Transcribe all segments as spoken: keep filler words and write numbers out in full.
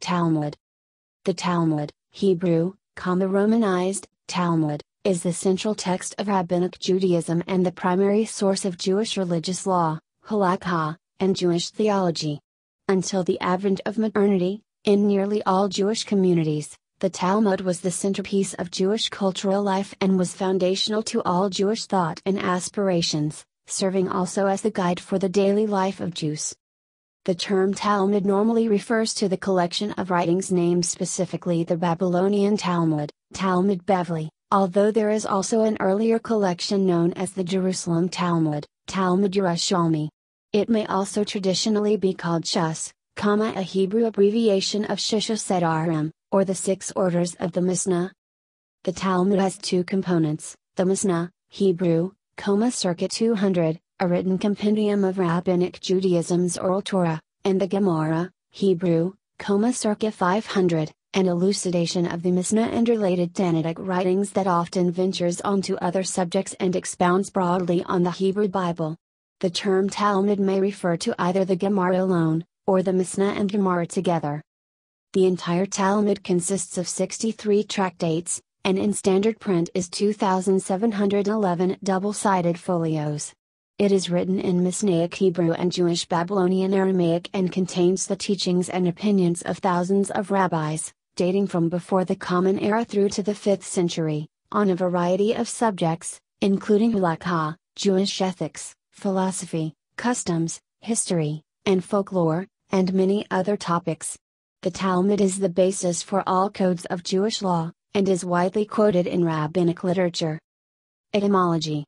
Talmud. The Talmud, Hebrew, comma Romanized, Talmud, is the central text of Rabbinic Judaism and the primary source of Jewish religious law, halakha, and Jewish theology. Until the advent of modernity, in nearly all Jewish communities, the Talmud was the centerpiece of Jewish cultural life and was foundational to all Jewish thought and aspirations, serving also as the guide for the daily life of Jews. The term Talmud normally refers to the collection of writings named specifically the Babylonian Talmud, Talmud Bavli, although there is also an earlier collection known as the Jerusalem Talmud, Talmud Yerushalmi. It may also traditionally be called Shus, comma a Hebrew abbreviation of Shisha Sedarim, or the Six Orders of the Mishnah. The Talmud has two components, the Mishnah, Hebrew, comma circa two hundred, a written compendium of Rabbinic Judaism's oral Torah, and the Gemara, Hebrew, comma circa five hundred, an elucidation of the Mishnah and related Tanaitic writings that often ventures onto other subjects and expounds broadly on the Hebrew Bible. The term Talmud may refer to either the Gemara alone, or the Mishnah and Gemara together. The entire Talmud consists of sixty-three tractates, and in standard print is two thousand seven hundred eleven double-sided folios. It is written in Mishnaic Hebrew and Jewish Babylonian Aramaic and contains the teachings and opinions of thousands of rabbis, dating from before the Common Era through to the fifth century, on a variety of subjects, including halakha, Jewish ethics, philosophy, customs, history, and folklore, and many other topics. The Talmud is the basis for all codes of Jewish law, and is widely quoted in rabbinic literature. Etymology.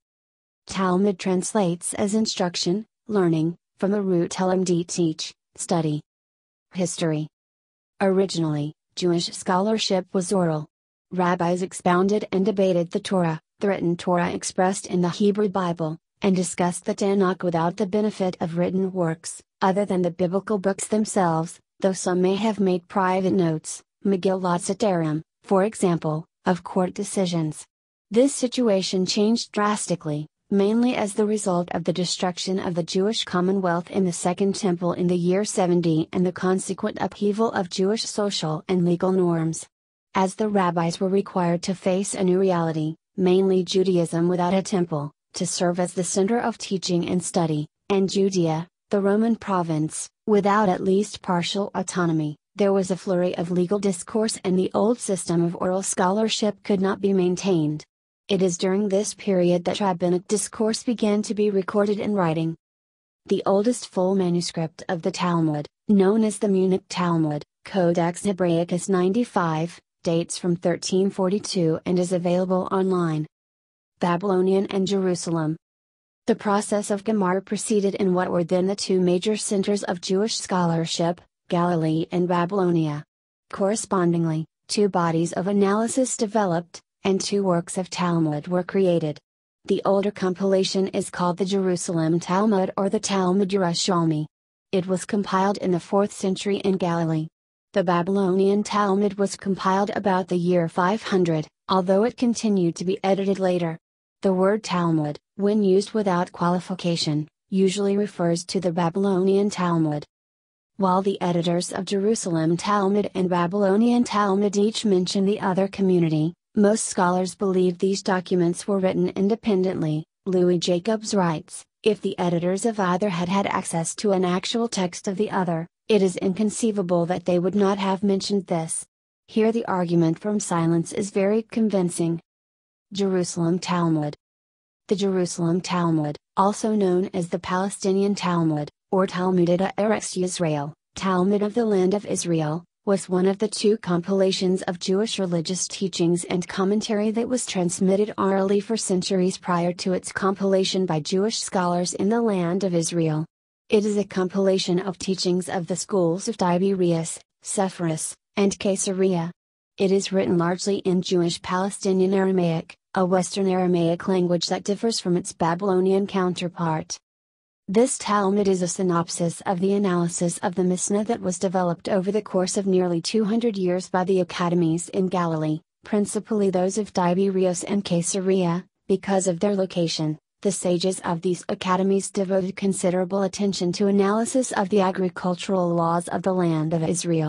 Talmud translates as instruction, learning, from the root telamdi teach, study. History. Originally, Jewish scholarship was oral. Rabbis expounded and debated the Torah, the written Torah expressed in the Hebrew Bible, and discussed the Tanakh without the benefit of written works, other than the biblical books themselves, though some may have made private notes, Megillat Setarim, for example, of court decisions. This situation changed drastically, mainly as the result of the destruction of the Jewish Commonwealth in the Second Temple in the year seventy and the consequent upheaval of Jewish social and legal norms. As the rabbis were required to face a new reality, mainly Judaism without a temple, to serve as the center of teaching and study, and Judea, the Roman province, without at least partial autonomy, there was a flurry of legal discourse and the old system of oral scholarship could not be maintained. It is during this period that rabbinic discourse began to be recorded in writing. The oldest full manuscript of the Talmud, known as the Munich Talmud, Codex Hebraicus ninety-five, dates from thirteen forty-two and is available online. Babylonian and Jerusalem. The process of Gemara proceeded in what were then the two major centers of Jewish scholarship, Galilee and Babylonia. Correspondingly, two bodies of analysis developed, and two works of Talmud were created. The older compilation is called the Jerusalem Talmud or the Talmud Yerushalmi. It was compiled in the fourth century in Galilee. The Babylonian Talmud was compiled about the year five hundred, although it continued to be edited later. The word Talmud, when used without qualification, usually refers to the Babylonian Talmud. While the editors of Jerusalem Talmud and Babylonian Talmud each mention the other community, most scholars believe these documents were written independently. Louis Jacobs writes, if the editors of either had had access to an actual text of the other, it is inconceivable that they would not have mentioned this. Here the argument from silence is very convincing. Jerusalem Talmud. The Jerusalem Talmud, also known as the Palestinian Talmud, or Talmudata Eretz Yisrael, Talmud of the Land of Israel, was one of the two compilations of Jewish religious teachings and commentary that was transmitted orally for centuries prior to its compilation by Jewish scholars in the Land of Israel. It is a compilation of teachings of the schools of Tiberias, Sepphoris, and Caesarea. It is written largely in Jewish Palestinian Aramaic, a Western Aramaic language that differs from its Babylonian counterpart. This Talmud is a synopsis of the analysis of the Mishnah that was developed over the course of nearly two hundred years by the academies in Galilee, principally those of Tiberias and Caesarea. Because of their location, the sages of these academies devoted considerable attention to analysis of the agricultural laws of the Land of Israel.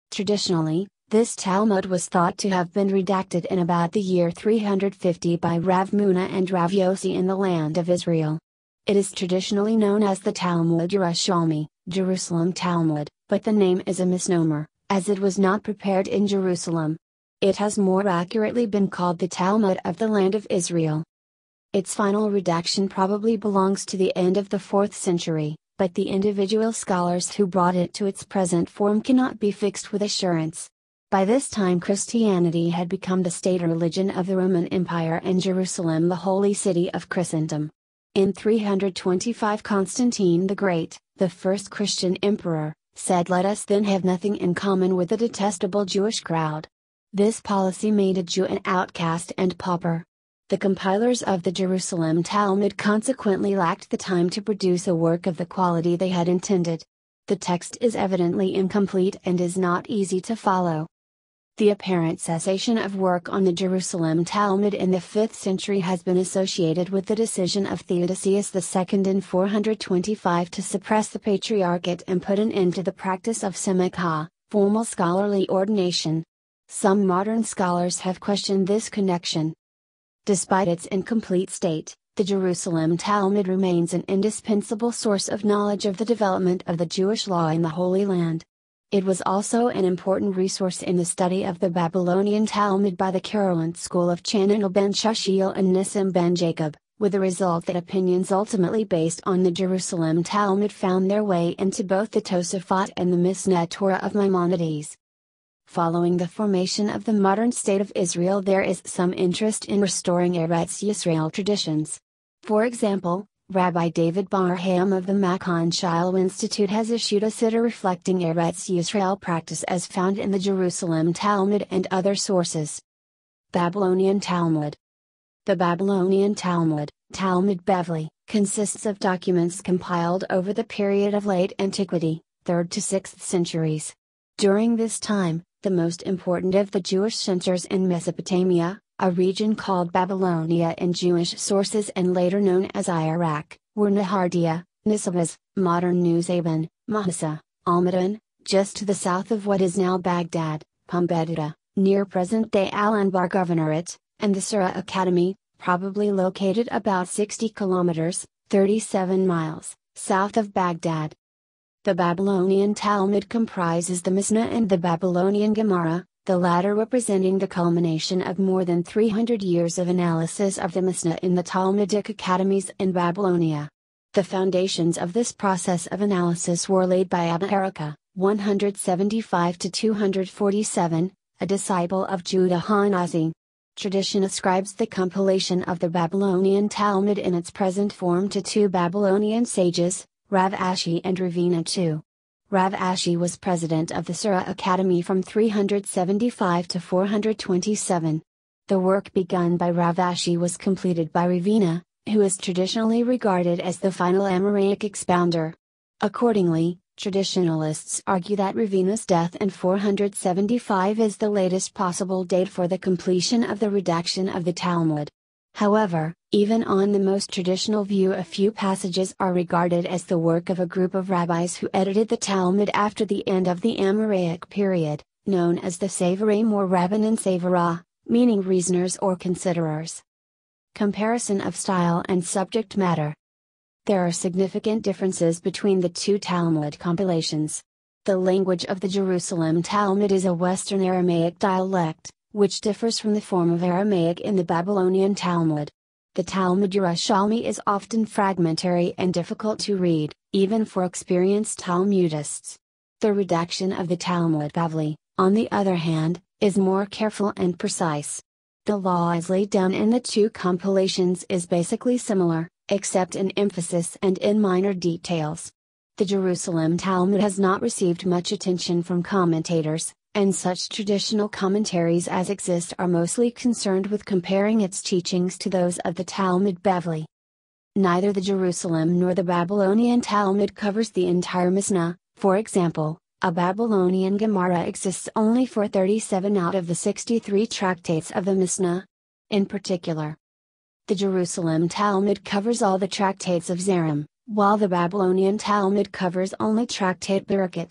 Traditionally, this Talmud was thought to have been redacted in about the year three hundred fifty by Rav Muna and Rav Yossi in the land of Israel. It is traditionally known as the Talmud Yerushalmi, Jerusalem Talmud, but the name is a misnomer, as it was not prepared in Jerusalem. It has more accurately been called the Talmud of the land of Israel. Its final redaction probably belongs to the end of the fourth century, but the individual scholars who brought it to its present form cannot be fixed with assurance. By this time Christianity had become the state religion of the Roman Empire and Jerusalem the holy city of Christendom. In three hundred twenty-five Constantine the Great, the first Christian emperor, said, "Let us then have nothing in common with the detestable Jewish crowd." This policy made a Jew an outcast and pauper. The compilers of the Jerusalem Talmud consequently lacked the time to produce a work of the quality they had intended. The text is evidently incomplete and is not easy to follow. The apparent cessation of work on the Jerusalem Talmud in the fifth century has been associated with the decision of Theodosius the Second in four hundred twenty-five to suppress the Patriarchate and put an end to the practice of semikah, formal scholarly ordination. Some modern scholars have questioned this connection. Despite its incomplete state, the Jerusalem Talmud remains an indispensable source of knowledge of the development of the Jewish law in the Holy Land. It was also an important resource in the study of the Babylonian Talmud by the Karawan school of Chananel ben Shashiel and Nissim ben Jacob, with the result that opinions ultimately based on the Jerusalem Talmud found their way into both the Tosafot and the Mishneh Torah of Maimonides. Following the formation of the modern state of Israel, there is some interest in restoring Eretz Yisrael traditions. For example, Rabbi David Barham of the Macon Shiloh Institute has issued a siddur reflecting Eretz Yisrael practice as found in the Jerusalem Talmud and other sources. Babylonian Talmud. The Babylonian Talmud, Talmud Bavli, consists of documents compiled over the period of late antiquity, third to sixth centuries. During this time, the most important of the Jewish centers in Mesopotamia, a region called Babylonia in Jewish sources and later known as Iraq, were Nehardea, Nisibis, modern Nusaybin, Mahsa, Almadan, just to the south of what is now Baghdad, Pumbedita, near present-day Al-Anbar Governorate, and the Sura Academy, probably located about sixty kilometers, thirty-seven miles, south of Baghdad. The Babylonian Talmud comprises the Mishnah and the Babylonian Gemara, the latter representing the culmination of more than three hundred years of analysis of the Mishnah in the Talmudic academies in Babylonia. The foundations of this process of analysis were laid by Abba Erika, one seventy-five to two forty-seven, a disciple of Judah Hanazi. Tradition ascribes the compilation of the Babylonian Talmud in its present form to two Babylonian sages, Rav Ashi and Ravina the second. Rav Ashi was president of the Sura Academy from three seventy-five to four twenty-seven. The work begun by Rav Ashi was completed by Ravina, who is traditionally regarded as the final Amoraic expounder. Accordingly, traditionalists argue that Ravina's death in four seventy-five is the latest possible date for the completion of the redaction of the Talmud. However, even on the most traditional view, a few passages are regarded as the work of a group of rabbis who edited the Talmud after the end of the Amoraic period, known as the Savarim or Rabbanan Savara, meaning reasoners or considerers. Comparison of style and subject matter. There are significant differences between the two Talmud compilations. The language of the Jerusalem Talmud is a Western Aramaic dialect, which differs from the form of Aramaic in the Babylonian Talmud. The Talmud Yerushalmi is often fragmentary and difficult to read, even for experienced Talmudists. The redaction of the Talmud Bavli, on the other hand, is more careful and precise. The law as laid down in the two compilations is basically similar, except in emphasis and in minor details. The Jerusalem Talmud has not received much attention from commentators, and such traditional commentaries as exist are mostly concerned with comparing its teachings to those of the Talmud Bavli. Neither the Jerusalem nor the Babylonian Talmud covers the entire Mishnah. For example, a Babylonian Gemara exists only for thirty-seven out of the sixty-three tractates of the Mishnah. In particular, the Jerusalem Talmud covers all the tractates of Zerim, while the Babylonian Talmud covers only tractate Bereshit.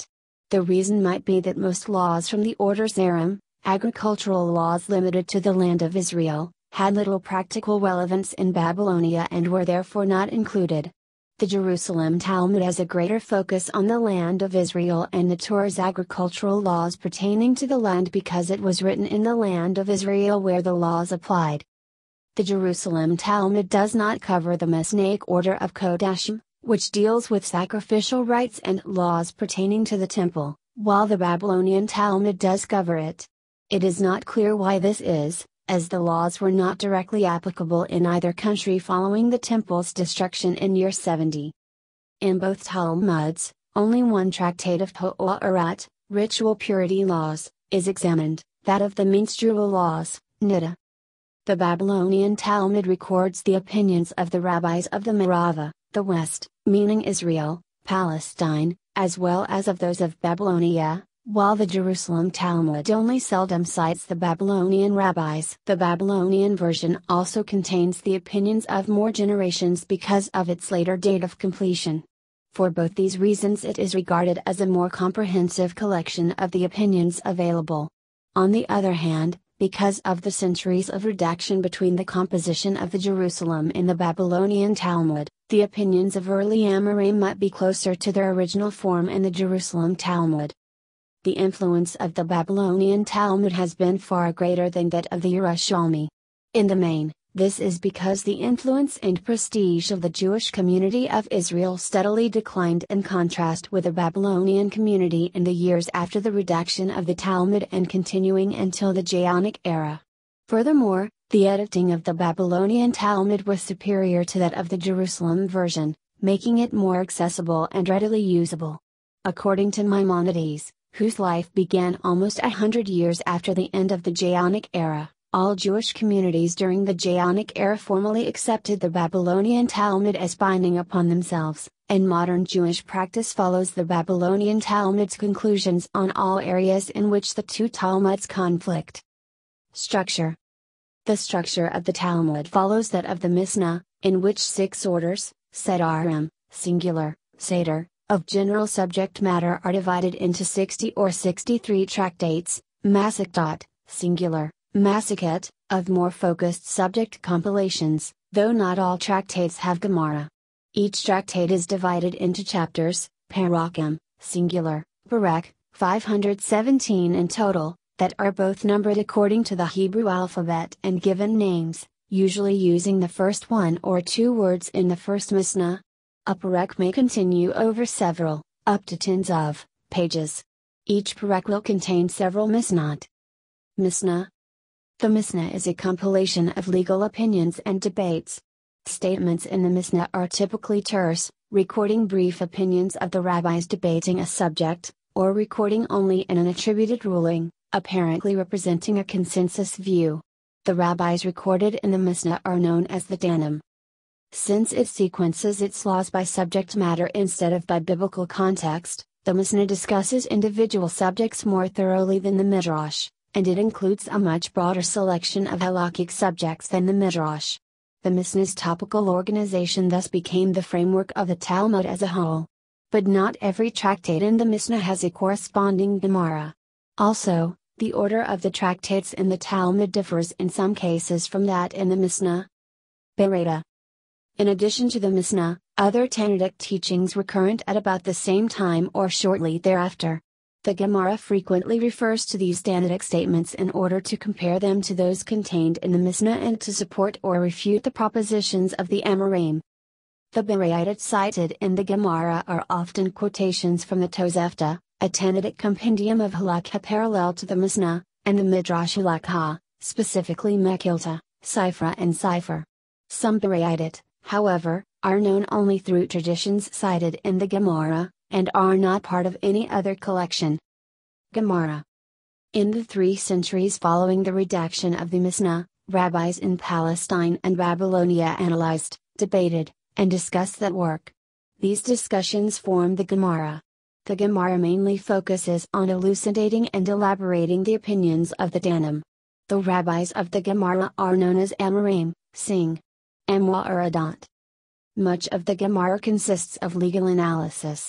The reason might be that most laws from the Order Zerim, agricultural laws limited to the land of Israel, had little practical relevance in Babylonia and were therefore not included. The Jerusalem Talmud has a greater focus on the land of Israel and the Torah's agricultural laws pertaining to the land because it was written in the land of Israel where the laws applied. The Jerusalem Talmud does not cover the Mishnaic order of Kodashim, which deals with sacrificial rites and laws pertaining to the temple, while the Babylonian Talmud does cover it. It is not clear why this is, as the laws were not directly applicable in either country following the temple's destruction in year seventy. In both Talmuds, only one tractate of To'arat, ritual purity laws, is examined, that of the menstrual laws, Niddah. The Babylonian Talmud records the opinions of the rabbis of the Marava, the West, meaning Israel, Palestine, as well as of those of Babylonia, while the Jerusalem Talmud only seldom cites the Babylonian rabbis. The Babylonian version also contains the opinions of more generations because of its later date of completion. For both these reasons it is regarded as a more comprehensive collection of the opinions available. On the other hand, because of the centuries of redaction between the composition of the Jerusalem and the Babylonian Talmud, the opinions of early Amoraim might be closer to their original form in the Jerusalem Talmud. The influence of the Babylonian Talmud has been far greater than that of the Yerushalmi. In the main, this is because the influence and prestige of the Jewish community of Israel steadily declined in contrast with the Babylonian community in the years after the redaction of the Talmud and continuing until the Jaonic era. Furthermore, the editing of the Babylonian Talmud was superior to that of the Jerusalem version, making it more accessible and readily usable. According to Maimonides, whose life began almost a hundred years after the end of the Jaonic era, all Jewish communities during the Jaonic era formally accepted the Babylonian Talmud as binding upon themselves, and modern Jewish practice follows the Babylonian Talmud's conclusions on all areas in which the two Talmuds conflict. Structure. The structure of the Talmud follows that of the Mishnah, in which six orders, Sedarim, singular, Seder, of general subject matter are divided into sixty or sixty-three tractates, Masektot, singular, Maseket, of more focused subject compilations, though not all tractates have Gemara. Each tractate is divided into chapters, Parakim, singular, Perek, five hundred seventeen in total, that are both numbered according to the Hebrew alphabet and given names, usually using the first one or two words in the first Mishnah. A Perek may continue over several, up to tens of, pages. Each Perek will contain several Mishnot. Mishnah. The Mishnah is a compilation of legal opinions and debates. Statements in the Mishnah are typically terse, recording brief opinions of the rabbis debating a subject, or recording only in an attributed ruling, apparently representing a consensus view. The rabbis recorded in the Mishnah are known as the Danim. Since it sequences its laws by subject matter instead of by biblical context, the Mishnah discusses individual subjects more thoroughly than the Midrash, and it includes a much broader selection of halakhic subjects than the Midrash. The Mishnah's topical organization thus became the framework of the Talmud as a whole. But not every tractate in the Mishnah has a corresponding Gemara. Also, the order of the tractates in the Talmud differs in some cases from that in the Mishnah. Bereta. In addition to the Mishnah, other Tanaitic teachings were current at about the same time or shortly thereafter. The Gemara frequently refers to these Tanaitic statements in order to compare them to those contained in the Mishnah and to support or refute the propositions of the Amoraim. The Bereithot cited in the Gemara are often quotations from the Tosefta, a Tanaitic compendium of halakha parallel to the Mishnah, and the Midrash Halakha, specifically Mechilta, Sifra and Sifar. Some Bereithot, however, are known only through traditions cited in the Gemara, and are not part of any other collection. Gemara. In the three centuries following the redaction of the Mishnah, rabbis in Palestine and Babylonia analyzed, debated, and discussed that work. These discussions form the Gemara. The Gemara mainly focuses on elucidating and elaborating the opinions of the Danim. The rabbis of the Gemara are known as Amoraim, Sing. Amwaradot. Much of the Gemara consists of legal analysis.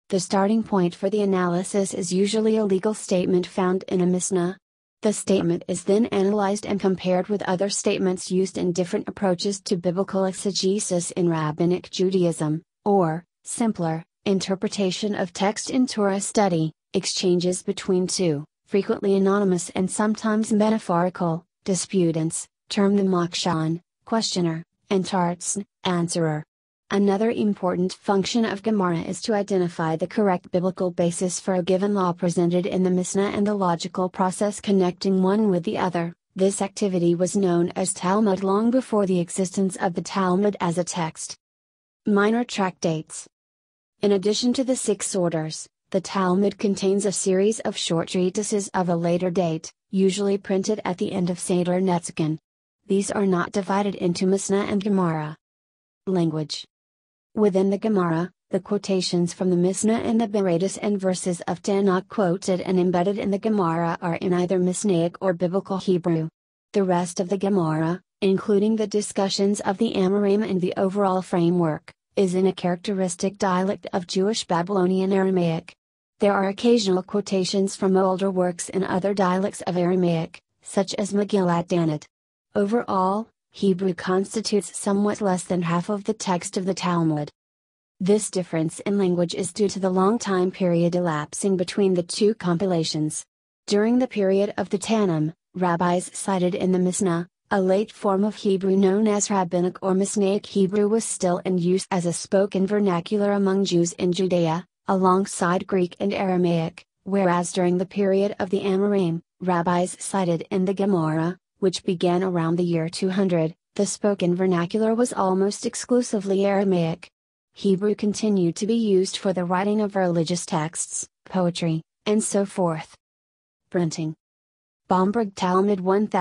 The starting point for the analysis is usually a legal statement found in a Mishnah. The statement is then analyzed and compared with other statements used in different approaches to biblical exegesis in Rabbinic Judaism, or, simpler, interpretation of text in Torah study, exchanges between two, frequently anonymous and sometimes metaphorical, disputants, termed the mokshan, questioner, and tartz, answerer. Another important function of Gemara is to identify the correct biblical basis for a given law presented in the Mishnah and the logical process connecting one with the other. This activity was known as Talmud long before the existence of the Talmud as a text. Minor tractates. In addition to the six orders, the Talmud contains a series of short treatises of a later date, usually printed at the end of Seder Netzkin. These are not divided into Mishnah and Gemara. Language. Within the Gemara, the quotations from the Mishnah and the Beretis and verses of Tanakh quoted and embedded in the Gemara are in either Mishnaic or Biblical Hebrew. The rest of the Gemara, including the discussions of the Amoraim and the overall framework, is in a characteristic dialect of Jewish Babylonian Aramaic. There are occasional quotations from older works in other dialects of Aramaic, such as Megillat Danit. Overall, Hebrew constitutes somewhat less than half of the text of the Talmud. This difference in language is due to the long time period elapsing between the two compilations. During the period of the Tannaim, rabbis cited in the Mishnah, a late form of Hebrew known as Rabbinic or Mishnaic Hebrew was still in use as a spoken vernacular among Jews in Judea, alongside Greek and Aramaic, whereas during the period of the Amoraim, rabbis cited in the Gemara, which began around the year two hundred, the spoken vernacular was almost exclusively Aramaic. Hebrew continued to be used for the writing of religious texts, poetry, and so forth. Printing. Bomberg Talmud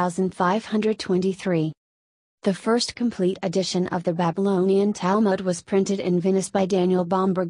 fifteen twenty-three. The first complete edition of the Babylonian Talmud was printed in Venice by Daniel Bomberg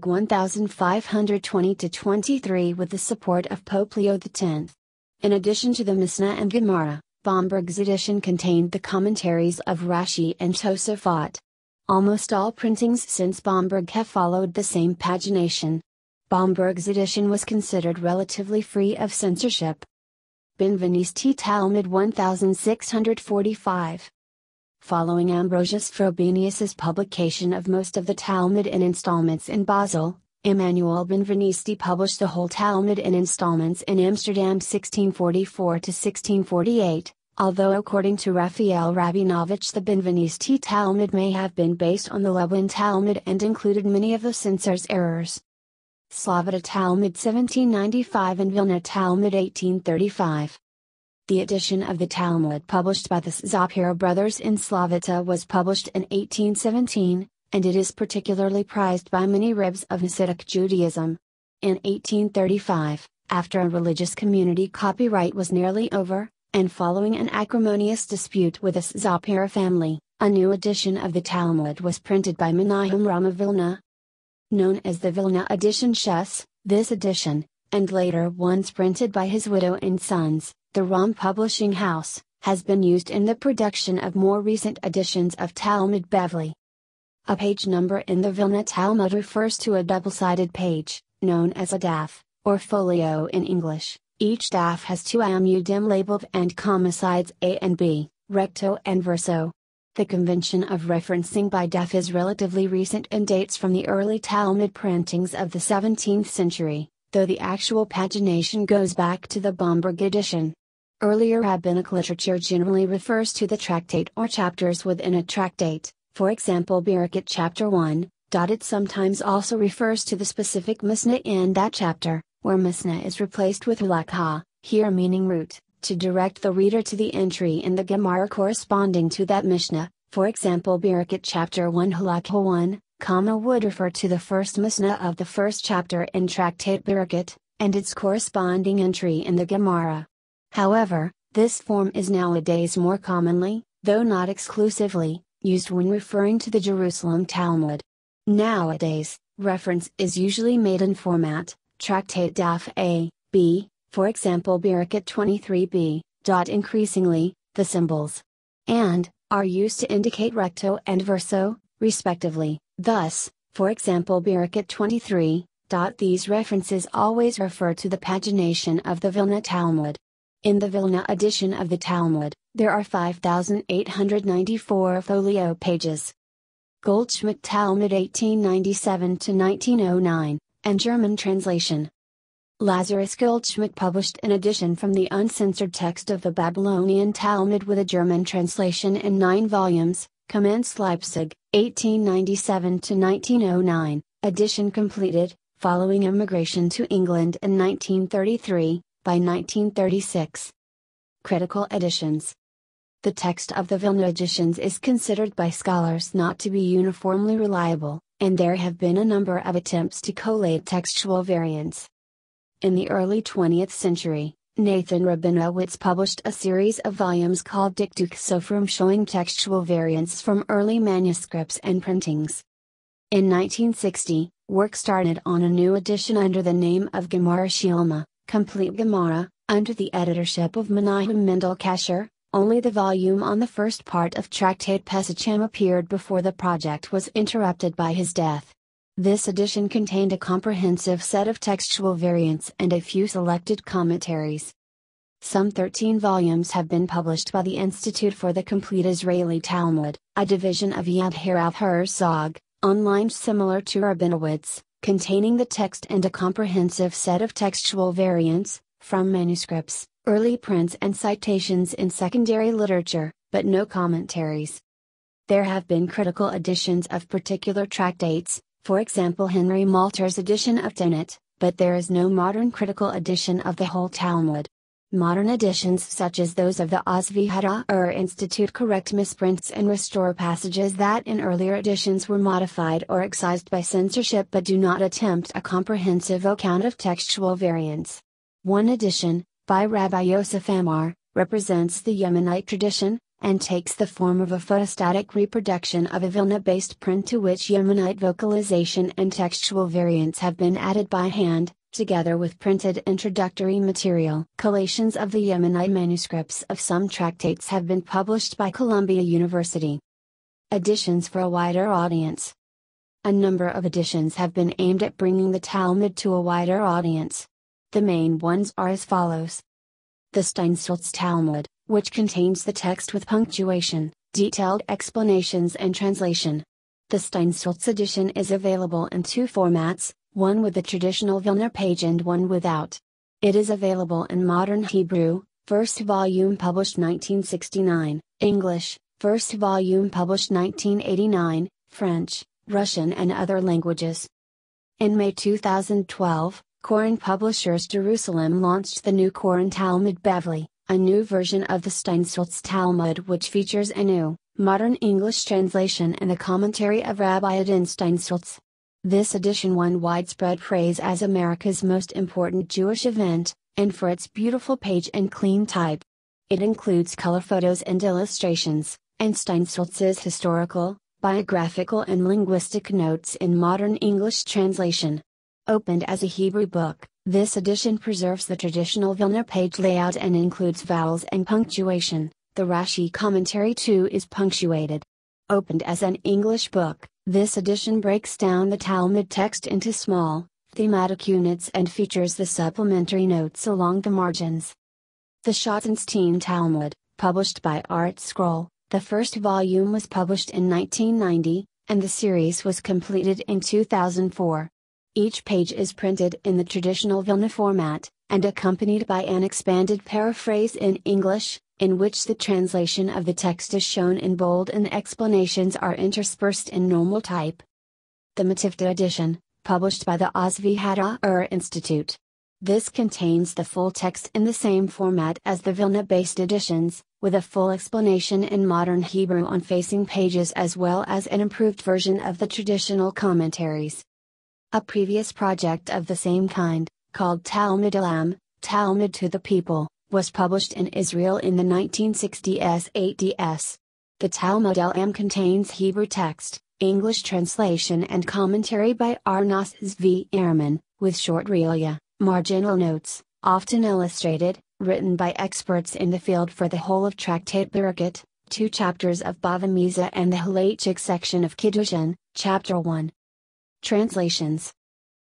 fifteen twenty to twenty-three with the support of Pope Leo X. In addition to the Mishnah and Gemara, Bomberg's edition contained the commentaries of Rashi and Tosafot. Almost all printings since Bomberg have followed the same pagination. Bomberg's edition was considered relatively free of censorship. Benvenisti Talmud sixteen forty-five. Following Ambrosius Frobenius's publication of most of the Talmud in installments in Basel, Emmanuel Benvenisti published the whole Talmud in installments in Amsterdam sixteen forty-four to sixteen forty-eight, although according to Raphael Rabinovich the Benvenisti Talmud may have been based on the Lublin Talmud and included many of the censor's errors. Slavata Talmud seventeen ninety-five and Vilna Talmud eighteen thirty-five. The edition of the Talmud published by the Zapira brothers in Slavata was published in eighteen seventeen, and it is particularly prized by many Rebs of Hasidic Judaism. In eighteen thirty-five, after a religious community copyright was nearly over, and following an acrimonious dispute with the Zapira family, a new edition of the Talmud was printed by Menahem Ram of Vilna. Known as the Vilna edition Shus, this edition, and later ones printed by his widow and sons, the Ram Publishing House, has been used in the production of more recent editions of Talmud Bavli. A page number in the Vilna Talmud refers to a double-sided page, known as a daf, or folio in English. Each daf has two amudim labeled and comma sides A and B, recto and verso. The convention of referencing by daf is relatively recent and dates from the early Talmud printings of the seventeenth century, though the actual pagination goes back to the Bomberg edition. Earlier rabbinic literature generally refers to the tractate or chapters within a tractate, for example Berekit chapter one. It sometimes also refers to the specific Mishnah in that chapter, where Mishnah is replaced with halakha, here meaning root, to direct the reader to the entry in the Gemara corresponding to that Mishnah. For example Berekit chapter one halakha one, comma would refer to the first Mishnah of the first chapter in tractate Berekit, and its corresponding entry in the Gemara. However, this form is nowadays more commonly, though not exclusively, used when referring to the Jerusalem Talmud. Nowadays, reference is usually made in format, tractate daf A, B, for example Berekit twenty-three b. Increasingly, the symbols and are used to indicate recto and verso, respectively. Thus, for example Berekit twenty-three, These references always refer to the pagination of the Vilna Talmud. In the Vilna edition of the Talmud, there are five thousand eight hundred ninety-four folio pages. Goldschmidt Talmud eighteen ninety-seven to nineteen oh nine, and German translation. Lazarus Goldschmidt published an edition from the uncensored text of the Babylonian Talmud with a German translation in nine volumes, Commence Leipzig, eighteen ninety-seven to nineteen oh nine, edition completed, following immigration to England in nineteen thirty-three, by nineteen thirty-six. Critical editions. The text of the Vilna editions is considered by scholars not to be uniformly reliable, and there have been a number of attempts to collate textual variants. In the early twentieth century, Nathan Rabinowitz published a series of volumes called Dikduk Sofrim showing textual variants from early manuscripts and printings. In nineteen sixty, work started on a new edition under the name of Gemara Shilma, Complete Gemara, under the editorship of Menahem Mendel Kasher. Only the volume on the first part of Tractate Pesachim appeared before the project was interrupted by his death. This edition contained a comprehensive set of textual variants and a few selected commentaries. Some thirteen volumes have been published by the Institute for the Complete Israeli Talmud, a division of Yad Harav Herzog, online similar to Rabinowitz, containing the text and a comprehensive set of textual variants, from manuscripts, early prints and citations in secondary literature, but no commentaries. There have been critical editions of particular tractates, for example Henry Malter's edition of Tanit, but there is no modern critical edition of the whole Talmud. Modern editions such as those of the Ozvi Hadaur Institute correct misprints and restore passages that in earlier editions were modified or excised by censorship but do not attempt a comprehensive account of textual variants. One edition, by Rabbi Yosef Amar, represents the Yemenite tradition, and takes the form of a photostatic reproduction of a Vilna-based print to which Yemenite vocalization and textual variants have been added by hand, together with printed introductory material. Collations of the Yemenite manuscripts of some tractates have been published by Columbia University. Editions for a wider audience. A number of editions have been aimed at bringing the Talmud to a wider audience. The main ones are as follows. The Steinsaltz Talmud, which contains the text with punctuation, detailed explanations and translation. The Steinsaltz edition is available in two formats, one with the traditional Vilna page and one without. It is available in Modern Hebrew, first volume published nineteen sixty-nine, English, first volume published nineteen eighty-nine, French, Russian and other languages. In May two thousand twelve, Koren Publishers Jerusalem launched the new Koren Talmud Bavli, a new version of the Steinsaltz Talmud which features a new, modern English translation and a commentary of Rabbi Adin Steinsaltz. This edition won widespread praise as America's most important Jewish event, and for its beautiful page and clean type. It includes color photos and illustrations, and Steinsaltz's historical, biographical and linguistic notes in modern English translation. Opened as a Hebrew book, this edition preserves the traditional Vilna page layout and includes vowels and punctuation. The Rashi commentary too is punctuated. Opened as an English book, this edition breaks down the Talmud text into small, thematic units and features the supplementary notes along the margins. The Schottenstein Talmud, published by Art Scroll, the first volume was published in nineteen ninety, and the series was completed in two thousand four. Each page is printed in the traditional Vilna format, and accompanied by an expanded paraphrase in English, in which the translation of the text is shown in bold and explanations are interspersed in normal type. The Metivta edition, published by the Ozvi Hadaur Institute. This contains the full text in the same format as the Vilna-based editions, with a full explanation in modern Hebrew on facing pages as well as an improved version of the traditional commentaries. A previous project of the same kind, called Talmud Elam, Talmud to the People, was published in Israel in the nineteen sixties eighties. The Talmud Elam contains Hebrew text, English translation and commentary by Arnas Zvi Ehrman, with short relia, marginal notes, often illustrated, written by experts in the field for the whole of Tractate Berachot, two chapters of Bava Mitzvah and the Halachic section of Kiddushin, Chapter one. Translations.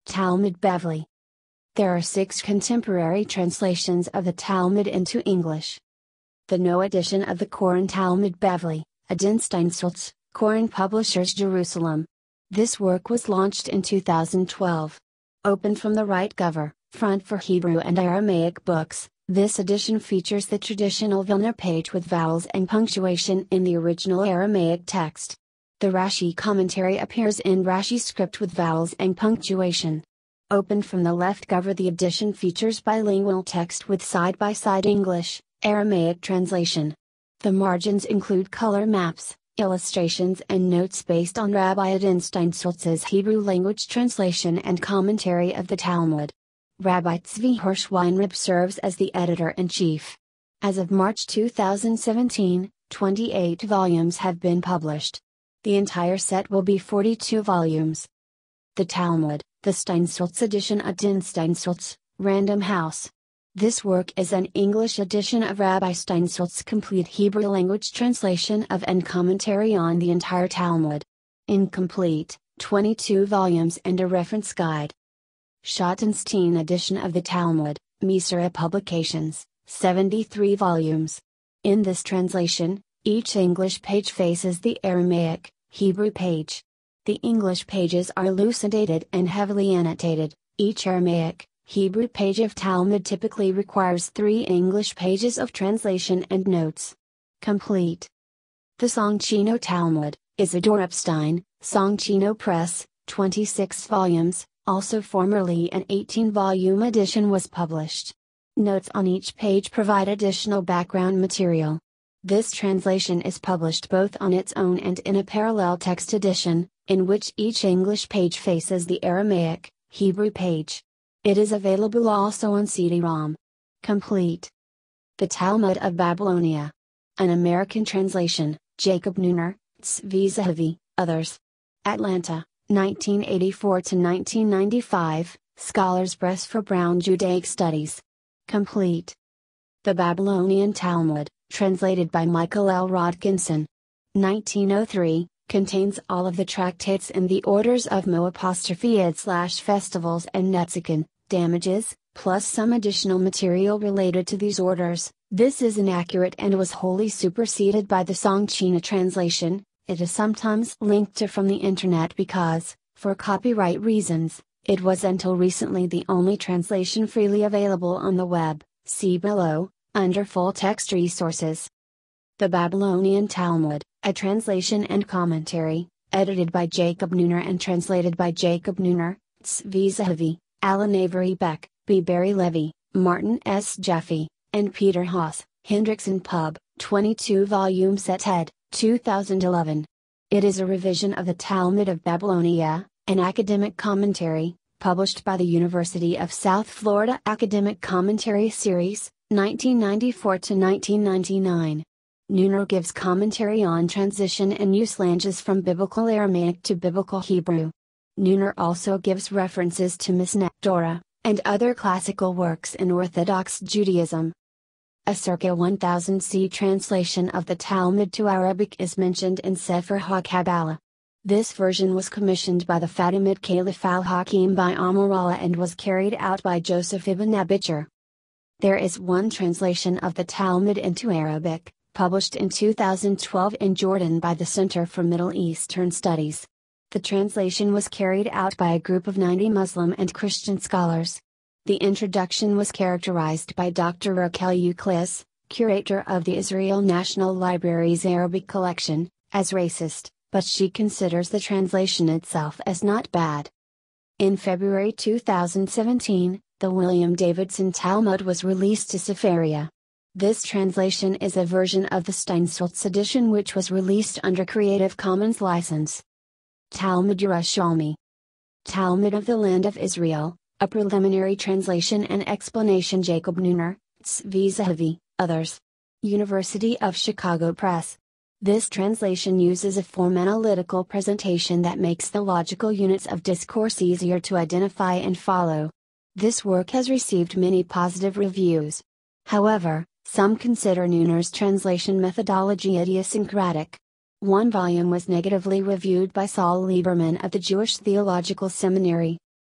Talmud Bavli. There are six contemporary translations of the Talmud into English. The No edition of the Koren Talmud Bavli, Adin Steinsaltz, Koren Publishers, Jerusalem. This work was launched in two thousand twelve. Open from the right cover, front for Hebrew and Aramaic books, this edition features the traditional Vilna page with vowels and punctuation in the original Aramaic text. The Rashi commentary appears in Rashi script with vowels and punctuation. Open from the left cover, the edition features bilingual text with side-by-side English, Aramaic translation. The margins include color maps, illustrations and notes based on Rabbi Adin Steinsaltz's Hebrew language translation and commentary of the Talmud. Rabbi Tzvi Hirsch Weinrib serves as the editor-in-chief. As of March two thousand seventeen, twenty-eight volumes have been published. The entire set will be forty-two volumes. The Talmud, the Steinsaltz edition, Adin Steinsaltz, Random House. This work is an English edition of Rabbi Steinsaltz's complete Hebrew language translation of and commentary on the entire Talmud. Incomplete, twenty-two volumes and a reference guide. Schottenstein edition of the Talmud, Misra Publications, seventy-three volumes. In this translation, each English page faces the Aramaic, Hebrew page. The English pages are elucidated and heavily annotated. Each Aramaic, Hebrew page of Talmud typically requires three English pages of translation and notes. Complete. The Songchino Talmud, Isidore Epstein, Songchino Press, twenty-six volumes, also formerly an eighteen-volume edition, was published. Notes on each page provide additional background material. This translation is published both on its own and in a parallel text edition, in which each English page faces the Aramaic, Hebrew page. It is available also on C D ROM. Complete. The Talmud of Babylonia. An American translation, Jacob Neuner, Tzvi Zahavi, others. Atlanta, nineteen eighty-four to nineteen ninety-five, Scholars Press for Brown Judaic Studies. Complete. The Babylonian Talmud, translated by Michael L. Rodkinson. nineteen oh three, contains all of the tractates in the orders of Mo'apostrophe slash festivals and Netzikin, damages, plus some additional material related to these orders. This is inaccurate and was wholly superseded by the Songchino translation. It is sometimes linked to from the internet because, for copyright reasons, it was until recently the only translation freely available on the web. See below, under full text resources. The Babylonian Talmud, a translation and commentary, edited by Jacob Neuner and translated by Jacob Neuner, Tzvi Zahavi, Alan Avery Beck, B. Barry Levy, Martin S. Jaffe, and Peter Haas, Hendrickson Pub, twenty-two volume set ed, two thousand eleven. It is a revision of the Talmud of Babylonia, an academic commentary, published by the University of South Florida Academic Commentary Series, nineteen ninety-four to nineteen ninety-nine. Neuner gives commentary on transition and usages from Biblical Aramaic to Biblical Hebrew. Neuner also gives references to Mishneh Torah, and other classical works in Orthodox Judaism. A circa one thousand C E translation of the Talmud to Arabic is mentioned in Sefer HaKabbalah. This version was commissioned by the Fatimid Caliph al-Hakim by Amorallah and was carried out by Joseph ibn Abichur. There is one translation of the Talmud into Arabic, published in two thousand twelve in Jordan by the Center for Middle Eastern Studies. The translation was carried out by a group of ninety Muslim and Christian scholars. The introduction was characterized by Doctor Raquel Euclis, curator of the Israel National Library's Arabic collection, as racist, but she considers the translation itself as not bad. In February two thousand seventeen, the William Davidson Talmud was released to Sefaria. This translation is a version of the Steinsaltz edition which was released under Creative Commons license. Talmud Yerushalmi. Talmud of the Land of Israel, a preliminary translation and explanation, Jacob Neuner, Tzvi Zahavi, others. University of Chicago Press. This translation uses a form analytical presentation that makes the logical units of discourse easier to identify and follow. This work has received many positive reviews. However, some consider Neuner's translation methodology idiosyncratic. One volume was negatively reviewed by Saul Lieberman of the Jewish Theological Seminary.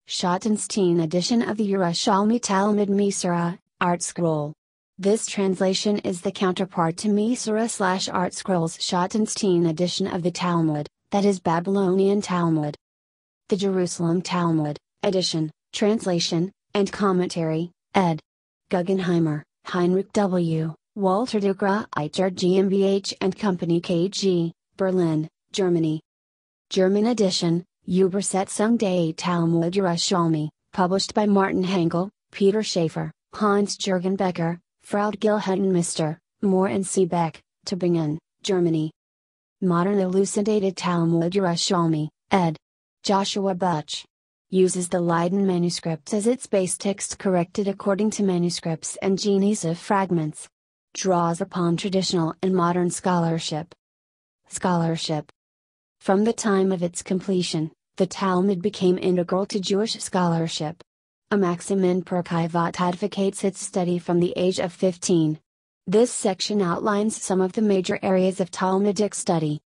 Schottenstein edition of the Yerushalmi Talmud Misora, Art Scroll. This translation is the counterpart to Misora slash Art Scrolls Schottenstein edition of the Talmud, that is Babylonian Talmud. The Jerusalem Talmud, edition, translation, and commentary, ed. Guggenheimer, Heinrich W., Walter Ducra Eicher GmbH and Company K G, Berlin, Germany. German edition, Übersetzung des Talmud Yerushalmi, published by Martin Hengel, Peter Schaefer, Hans-Jürgen Becker, Fraudgil Mister, Moore and Siebeck, Tübingen, Germany. Modern Elucidated Talmud Yerushalmi, ed. Joshua Butch. Uses the Leiden manuscript as its base text corrected according to manuscripts and genies of fragments. Draws upon traditional and modern scholarship. Scholarship. From the time of its completion, the Talmud became integral to Jewish scholarship. A maxim in Pirkei Avot advocates its study from the age of fifteen. This section outlines some of the major areas of Talmudic study.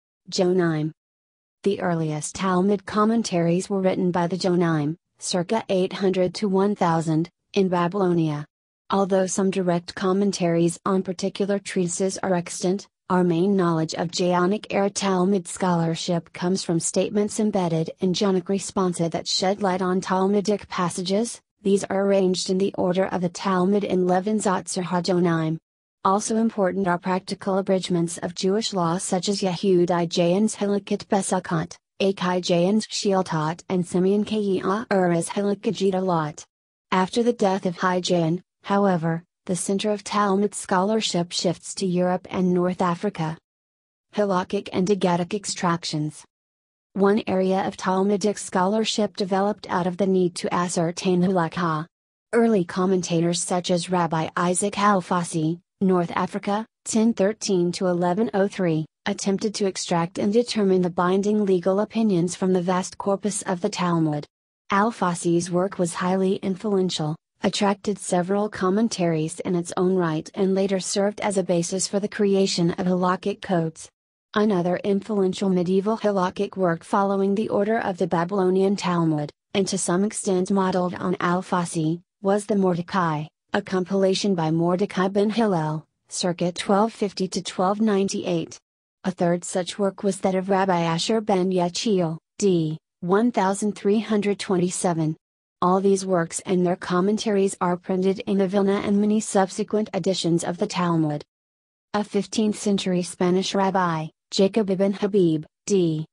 Jonim. The earliest Talmud commentaries were written by the Jonim, circa eight hundred to one thousand, in Babylonia. Although some direct commentaries on particular treatises are extant, our main knowledge of Jaonic-era Talmud scholarship comes from statements embedded in Jaonic responsa that shed light on Talmudic passages. These are arranged in the order of the Talmud in Levinsotzar HaJonim. Also important are practical abridgments of Jewish law such as Yehudai Jayan's Hilakot Besakot, Akai Jayan's Shieltot and Simeon Kayya's Hilakot Lot. After the death of Jayan, however, the center of Talmud scholarship shifts to Europe and North Africa. Halakhic and Agadic extractions. One area of Talmudic scholarship developed out of the need to ascertain halakha. Early commentators such as Rabbi Isaac Alfasi, North Africa, ten thirteen to eleven oh three, attempted to extract and determine the binding legal opinions from the vast corpus of the Talmud. Alfasi's work was highly influential, attracted several commentaries in its own right and later served as a basis for the creation of halakhic codes. Another influential medieval halakhic work following the order of the Babylonian Talmud, and to some extent modeled on Alfasi, was the Mordecai, a compilation by Mordecai ben Hillel, circa twelve fifty to twelve ninety-eight. A third such work was that of Rabbi Asher ben Yechiel, d. thirteen twenty-seven. All these works and their commentaries are printed in the Vilna and many subsequent editions of the Talmud. A fifteenth century Spanish rabbi, Jacob ibn Habib, d.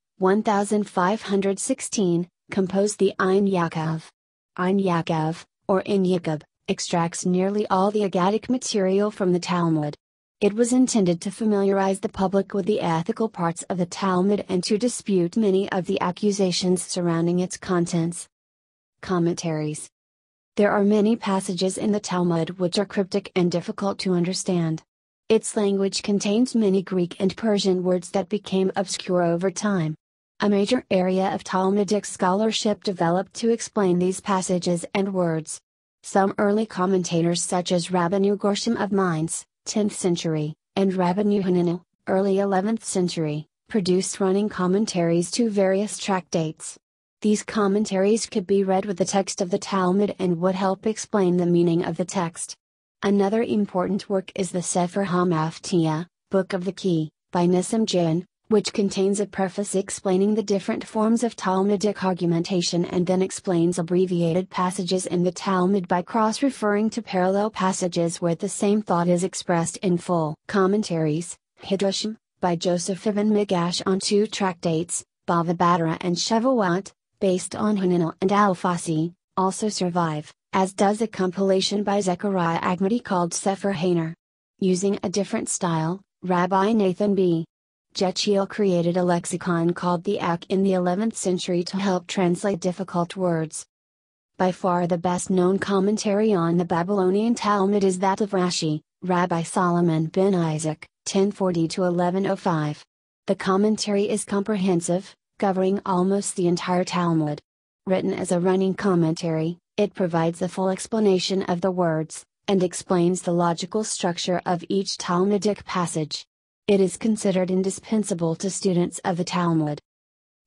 fifteen sixteen, composed the Ein Yaakov. Ein Yaakov, or In Yaakov, extracts nearly all the Agadic material from the Talmud. It was intended to familiarize the public with the ethical parts of the Talmud and to dispute many of the accusations surrounding its contents. Commentaries. There are many passages in the Talmud which are cryptic and difficult to understand. Its language contains many Greek and Persian words that became obscure over time. A major area of Talmudic scholarship developed to explain these passages and words. Some early commentators such as Rabbanu Gershom of Mainz, tenth century, and Rabbanu Hananel, early eleventh century, produced running commentaries to various tractates. These commentaries could be read with the text of the Talmud and would help explain the meaning of the text. Another important work is the Sefer HaMaftia, Book of the Key, by Nissim Jayan, which contains a preface explaining the different forms of Talmudic argumentation and then explains abbreviated passages in the Talmud by cross-referring to parallel passages where the same thought is expressed in full. Commentaries, Hidrashim, by Joseph ibn Migash on two tractates, Bava Batra and Shavuot, based on Hananel and Alfasi, also survive, as does a compilation by Zechariah Agmadi called Sefer Haner. Using a different style, Rabbi Nathan B. Jechiel created a lexicon called the Ak in the eleventh century to help translate difficult words. By far the best known commentary on the Babylonian Talmud is that of Rashi, Rabbi Solomon ben Isaac, ten forty to eleven oh five. The commentary is comprehensive, covering almost the entire Talmud. Written as a running commentary, it provides a full explanation of the words, and explains the logical structure of each Talmudic passage. It is considered indispensable to students of the Talmud.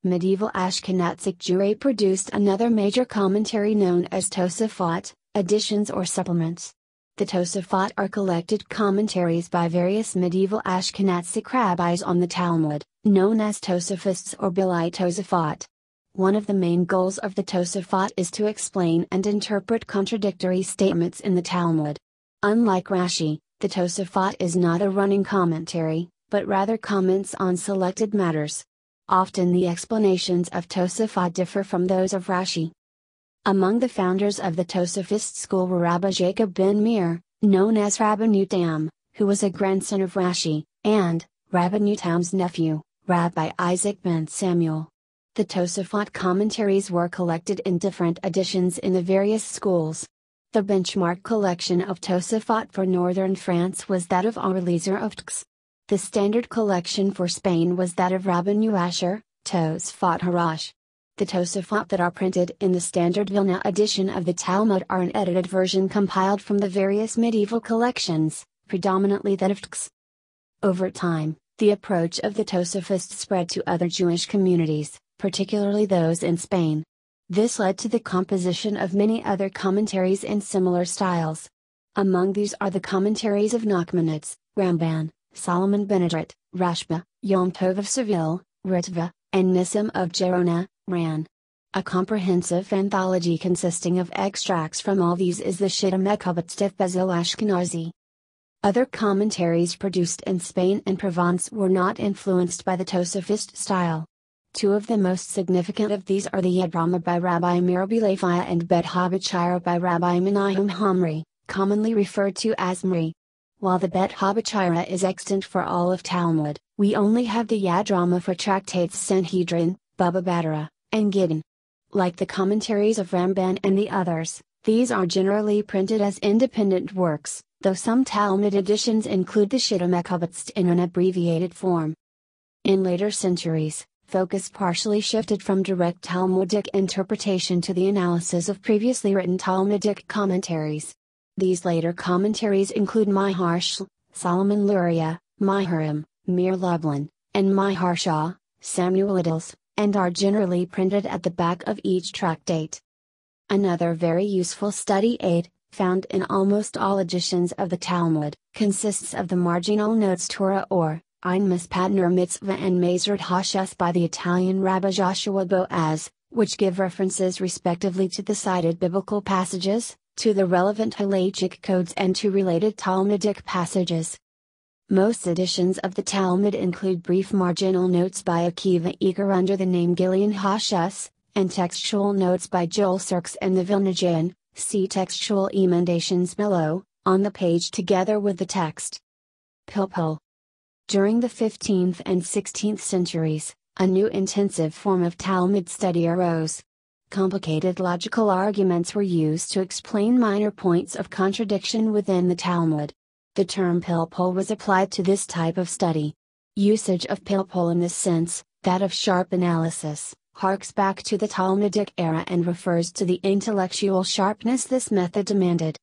medieval Ashkenazic Jewry produced another major commentary known as Tosafot, additions or supplements. The Tosafot are collected commentaries by various medieval Ashkenazic rabbis on the Talmud, known as Tosafists or Bilai Tosafot. One of the main goals of the Tosafot is to explain and interpret contradictory statements in the Talmud. Unlike Rashi, the Tosafot is not a running commentary, but rather comments on selected matters. Often the explanations of Tosafot differ from those of Rashi. Among the founders of the Tosafist school were Rabbi Jacob ben Meir, known as Rabbi Nutam, who was a grandson of Rashi, and Rabbi Nutam's nephew, Rabbi Isaac ben Samuel. The Tosafot commentaries were collected in different editions in the various schools. The benchmark collection of Tosafot for northern France was that of Eliezer of Tks. The standard collection for Spain was that of Rabbi Nuasher, Tosafot Harash. The Tosafot that are printed in the standard Vilna edition of the Talmud are an edited version compiled from the various medieval collections, predominantly that of Tks. Over time, the approach of the Tosafists spread to other Jewish communities, particularly those in Spain. This led to the composition of many other commentaries in similar styles. Among these are the commentaries of Nachmanides, Ramban, Solomon Benedret, Rashba, Yom Tov of Seville, Ritva, and Nissim of Gerona, Ran. A comprehensive anthology consisting of extracts from all these is the Shitta Mekubot Bezel Ashkenazi. Other commentaries produced in Spain and Provence were not influenced by the Tosafist style. Two of the most significant of these are the Yedrama by Rabbi Meir Bilefiah and Bet Habachira by Rabbi Menachem Hamri, commonly referred to as Mri. While the Bet Habachira is extant for all of Talmud, we only have the Yadrama for tractates Sanhedrin, Baba Batra, and Gittin. Like the commentaries of Ramban and the others, these are generally printed as independent works, though some Talmud editions include the Shitta Mekubot in an abbreviated form. In later centuries, focus partially shifted from direct Talmudic interpretation to the analysis of previously written Talmudic commentaries. These later commentaries include Maharsha, Solomon Luria, Maharim, Mir Lublin, and Maharsha, Samuel Idles, and are generally printed at the back of each tractate. Another very useful study aid, found in almost all editions of the Talmud, consists of the marginal notes Torah or Ein Mispadner Mitzvah and Mazrat Hashas by the Italian Rabbi Joshua Boaz, which give references respectively to the cited biblical passages, to the relevant halachic codes and to related Talmudic passages. Most editions of the Talmud include brief marginal notes by Akiva Eger under the name Gillian Hashas, and textual notes by Joel Sirks and the Vilna Gaon, see textual emendations below, on the page together with the text. Pilpul. During the fifteenth and sixteenth centuries, a new intensive form of Talmud study arose. Complicated logical arguments were used to explain minor points of contradiction within the Talmud. The term pilpul was applied to this type of study. Usage of pilpul in this sense, that of sharp analysis, harks back to the Talmudic era and refers to the intellectual sharpness this method demanded.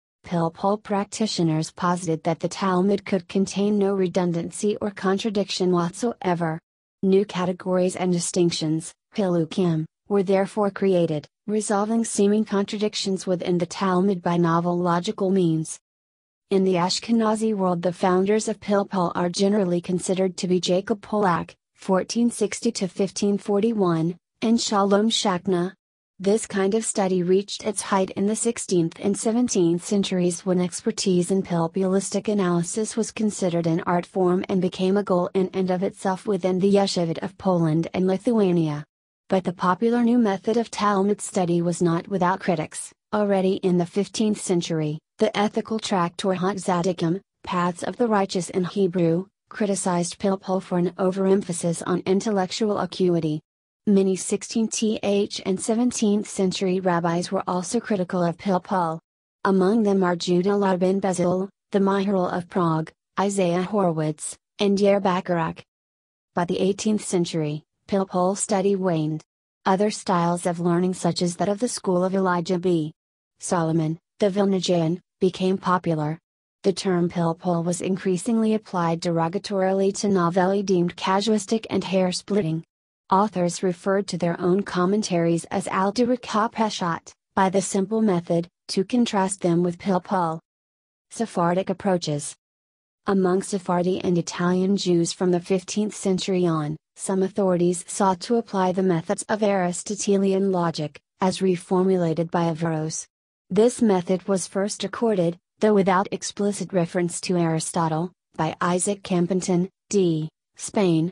Pilpul practitioners posited that the Talmud could contain no redundancy or contradiction whatsoever. New categories and distinctions, pilukim, were therefore created, resolving seeming contradictions within the Talmud by novel logical means. In the Ashkenazi world, the founders of Pilpul are generally considered to be Jacob Polak, fourteen sixty to fifteen forty-one, and Shalom Shachna. This kind of study reached its height in the sixteenth and seventeenth centuries when expertise in pilpulistic analysis was considered an art form and became a goal in and of itself within the yeshivot of Poland and Lithuania. But the popular new method of Talmud study was not without critics. Already in the fifteenth century, the ethical tractor Hot Tzaddikim, Paths of the Righteous in Hebrew, criticized Pilpul for an overemphasis on intellectual acuity. Many sixteenth and seventeenth century rabbis were also critical of Pilpul. Among them are Judah Laud ben Bezalel, the Maharal of Prague, Isaiah Horowitz, and Yair Bacharach. By the eighteenth century, Pilpul study waned. Other styles of learning such as that of the school of Elijah B. Solomon, the Vilna Gaon, became popular. The term Pilpul was increasingly applied derogatorily to novelli deemed casuistic and hair-splitting. Authors referred to their own commentaries as al-Diraka Peshat, by the simple method, to contrast them with Pilpul. Sephardic approaches. Among Sephardi and Italian Jews from the fifteenth century on, some authorities sought to apply the methods of Aristotelian logic, as reformulated by Averroes. This method was first recorded, though without explicit reference to Aristotle, by Isaac Campenton, d. Spain,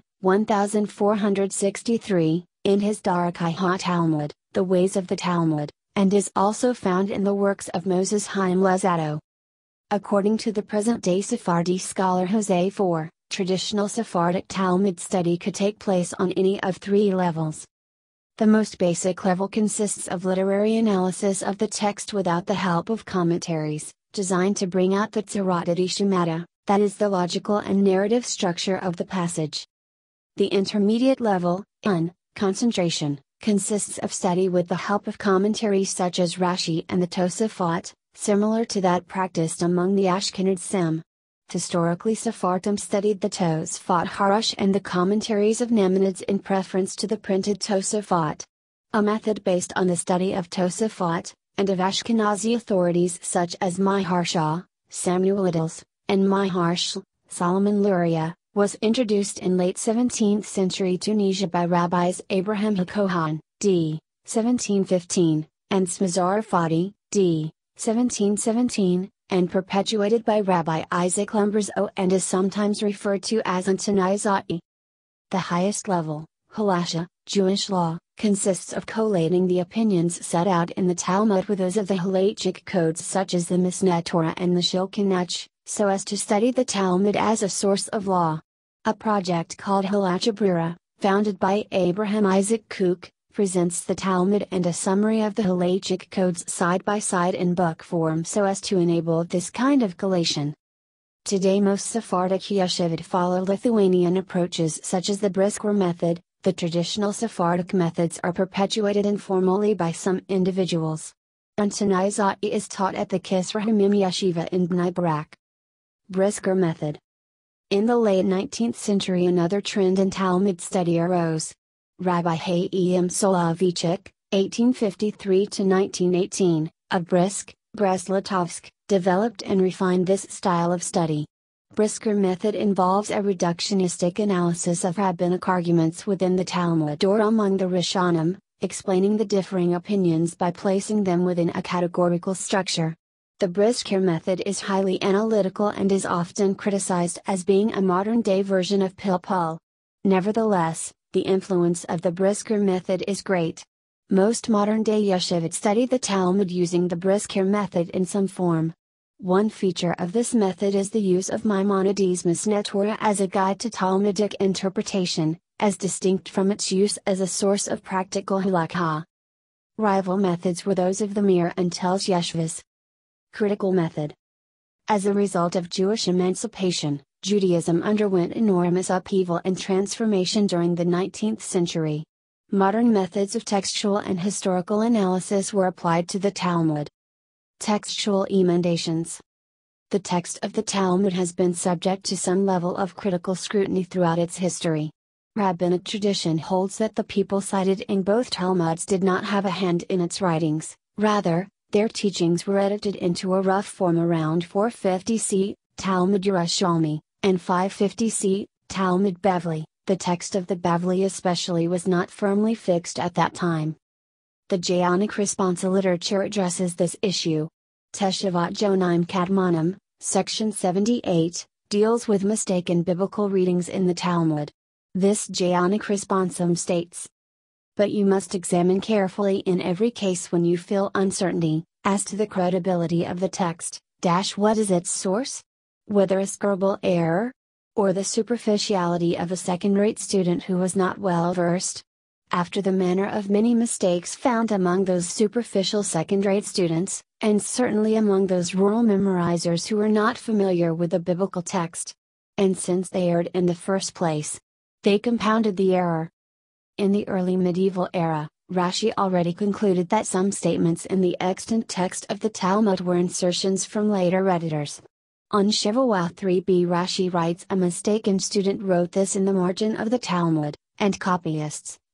fourteen sixty-three, in his Darachai ha-Talmud, The Ways of the Talmud, and is also found in the works of Moses Chaim Luzzatto. According to the present-day Sephardi scholar Jose Four, traditional Sephardic Talmud study could take place on any of three levels. The most basic level consists of literary analysis of the text without the help of commentaries, designed to bring out the Tzirat Shemata, that is the logical and narrative structure of the passage. The intermediate level, un, concentration, consists of study with the help of commentaries such as Rashi and the Tosafot, similar to that practiced among the Ashkenazim. Historically, Sephardim studied the Tosafot Harush and the commentaries of Nachmanides in preference to the printed Tosafot. A method based on the study of Tosafot, and of Ashkenazi authorities such as Maharsha, Samuelidis, and Maharshal, Solomon Luria, was introduced in late seventeenth century Tunisia by rabbis Abraham HaKohan, d. seventeen fifteen, and Smazar Fadi, d. seventeen seventeen, and perpetuated by Rabbi Isaac Lumberzo and is sometimes referred to as Antanizai. The highest level, Halasha, Jewish law, consists of collating the opinions set out in the Talmud with those of the halachic codes such as the Mishneh Torah and the Shulchan Aruch, so as to study the Talmud as a source of law. A project called Halacha Brura, founded by Abraham Isaac Kook, presents the Talmud and a summary of the halachic codes side by side in book form so as to enable this kind of collation. Today most Sephardic yeshivot follow Lithuanian approaches such as the Brisker method. The traditional Sephardic methods are perpetuated informally by some individuals. Antanizai is taught at the Kisrahamim Yeshiva in Bnei Brak. Brisker method. In the late nineteenth century another trend in Talmud study arose. Rabbi Chaim Soloveitchik, eighteen fifty-three to nineteen eighteen, of Brisk, Brest-Litovsk, developed and refined this style of study. Brisker method involves a reductionistic analysis of rabbinic arguments within the Talmud or among the Rishonim, explaining the differing opinions by placing them within a categorical structure. The Brisker method is highly analytical and is often criticized as being a modern-day version of Pilpul. Nevertheless, the influence of the Brisker method is great. Most modern-day yeshivot study the Talmud using the Brisker method in some form. One feature of this method is the use of Maimonides' Mishneh Torah as a guide to Talmudic interpretation, as distinct from its use as a source of practical halakha. Rival methods were those of the Mir and Telz yeshivas. Critical method. As a result of Jewish emancipation, Judaism underwent enormous upheaval and transformation during the nineteenth century. Modern methods of textual and historical analysis were applied to the Talmud. Textual emendations. The text of the Talmud has been subject to some level of critical scrutiny throughout its history. Rabbinic tradition holds that the people cited in both Talmuds did not have a hand in its writings, rather, their teachings were edited into a rough form around four fifty C, Talmud Yerushalmi, and five fifty C, Talmud Bavli. The text of the Bavli especially was not firmly fixed at that time. The Jaionic responsa literature addresses this issue. Teshavat Jonaim Kadmonim, section seventy-eight, deals with mistaken biblical readings in the Talmud. This Jaionic responsum states: but you must examine carefully in every case when you feel uncertainty, as to the credibility of the text, dash what is its source? Whether a scribal error? Or the superficiality of a second-rate student who was not well versed? After the manner of many mistakes found among those superficial second-rate students, and certainly among those rural memorizers who were not familiar with the biblical text. And since they erred in the first place, they compounded the error. In the early medieval era, Rashi already concluded that some statements in the extant text of the Talmud were insertions from later editors. On Shavuot three b Rashi writes a mistaken student wrote this in the margin of the Talmud, and copyists,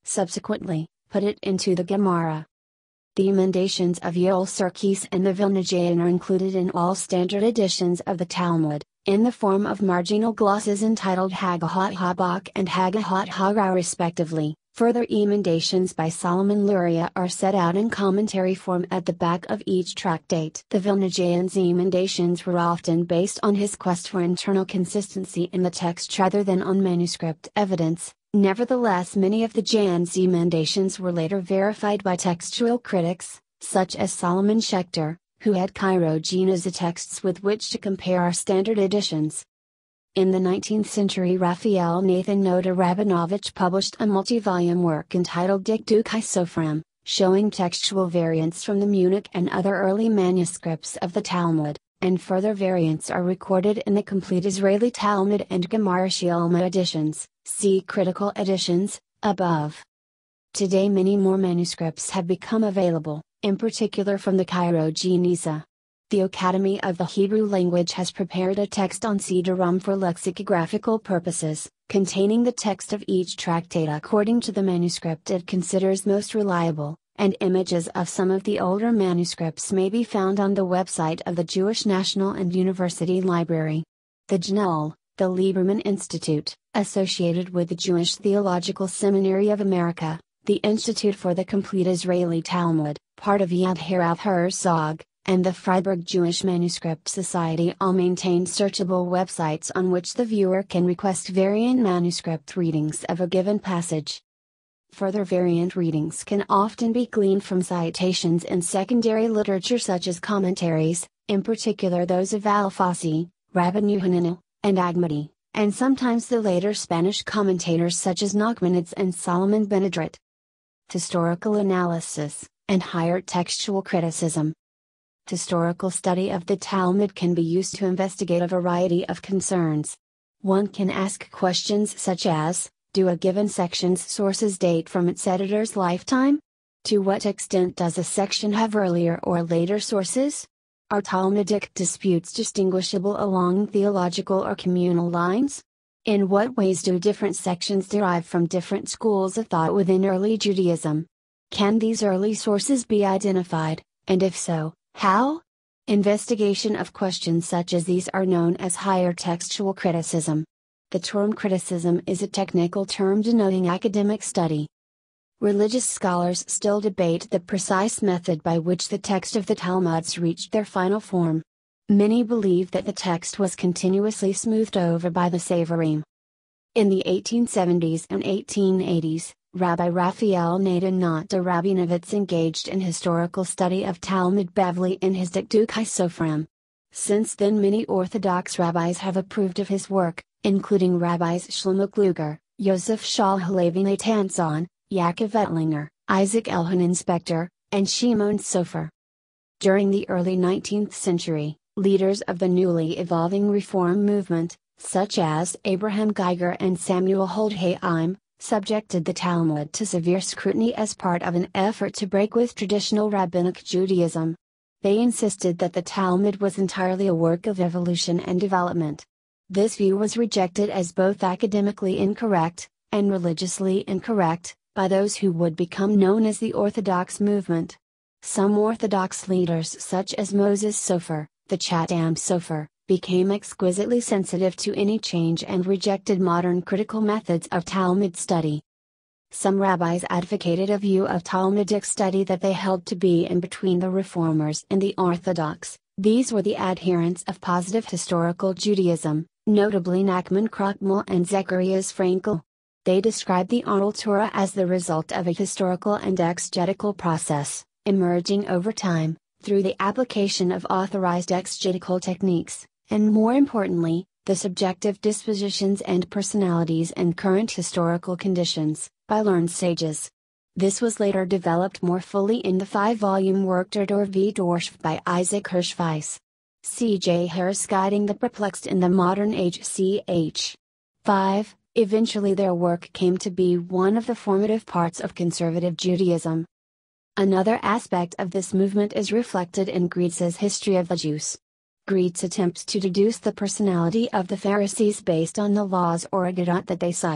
subsequently, put it into the Gemara. The emendations of Yoel Sirkis and the Vilna Gaon are included in all standard editions of the Talmud, in the form of marginal glosses entitled Hagahot Habak and Hagahot Hara respectively. Further emendations by Solomon Luria are set out in commentary form at the back of each tractate. The Vilna Gaon's emendations were often based on his quest for internal consistency in the text rather than on manuscript evidence. Nevertheless, many of the Gaon's emendations were later verified by textual critics, such as Solomon Schechter, who had Chirogene as the texts with which to compare our standard editions. In the nineteenth century, Raphael Nathan Noda Rabinovich published a multi-volume work entitled Dikdukai Sofrim, showing textual variants from the Munich and other early manuscripts of the Talmud, and further variants are recorded in the complete Israeli Talmud and Gemara Sheilma editions. See critical editions, above. Today many more manuscripts have become available, in particular from the Chirogene. The Academy of the Hebrew Language has prepared a text on Sidurim for lexicographical purposes, containing the text of each tractate according to the manuscript it considers most reliable, and images of some of the older manuscripts may be found on the website of the Jewish National and University Library. The J N L, the Lieberman Institute, associated with the Jewish Theological Seminary of America, the Institute for the Complete Israeli Talmud, part of Yad Harav Herzog, and the Freiburg Jewish Manuscript Society all maintain searchable websites on which the viewer can request variant manuscript readings of a given passage. Further variant readings can often be gleaned from citations in secondary literature such as commentaries, in particular those of Alfasi, Rabban Yohanan, and Agmadi, and sometimes the later Spanish commentators such as Nachmanides and Solomon Benedret. Historical analysis, and higher textual criticism. Historical study of the Talmud can be used to investigate a variety of concerns. One can ask questions such as, do a given section's sources date from its editor's lifetime? To what extent does a section have earlier or later sources? Are Talmudic disputes distinguishable along theological or communal lines? In what ways do different sections derive from different schools of thought within early Judaism? Can these early sources be identified, and if so, how? Investigation of questions such as these are known as higher textual criticism. The term criticism is a technical term denoting academic study. Religious scholars still debate the precise method by which the text of the Talmuds reached their final form. Many believe that the text was continuously smoothed over by the Savarim. In the eighteen seventies and eighteen eighties, Rabbi Raphael Nathan Noda Rabinovich engaged in historical study of Talmud Bavli in his Dikdukai Sofrim. Since then many Orthodox rabbis have approved of his work, including Rabbis Shlomo Kluger, Yosef Shaul Halevi Natanson, Yaakov Ettlinger, Isaac Elhanan Spector, and Shimon Sofer. During the early nineteenth century, leaders of the newly evolving Reform movement, such as Abraham Geiger and Samuel Holdheim, subjected the Talmud to severe scrutiny as part of an effort to break with traditional rabbinic Judaism. They insisted that the Talmud was entirely a work of evolution and development. This view was rejected as both academically incorrect, and religiously incorrect, by those who would become known as the Orthodox movement. Some Orthodox leaders such as Moses Sofer, the Chatam Sofer, became exquisitely sensitive to any change and rejected modern critical methods of Talmud study. Some rabbis advocated a view of Talmudic study that they held to be in between the Reformers and the Orthodox. These were the adherents of positive historical Judaism, notably Nachman Krochmal and Zecharias Frankel. They described the Oral Torah as the result of a historical and exegetical process, emerging over time, through the application of authorized exegetical techniques, and more importantly, the subjective dispositions and personalities and current historical conditions, by learned sages. This was later developed more fully in the five-volume work Der Dor v Dorf by Isaac Hirschweiss. C J Harris Guiding the Perplexed in the Modern Age ch. five. Eventually their work came to be one of the formative parts of conservative Judaism. Another aspect of this movement is reflected in Grietz's History of the Jews. Grietz attempts to deduce the personality of the Pharisees based on the laws or agadot that they cite,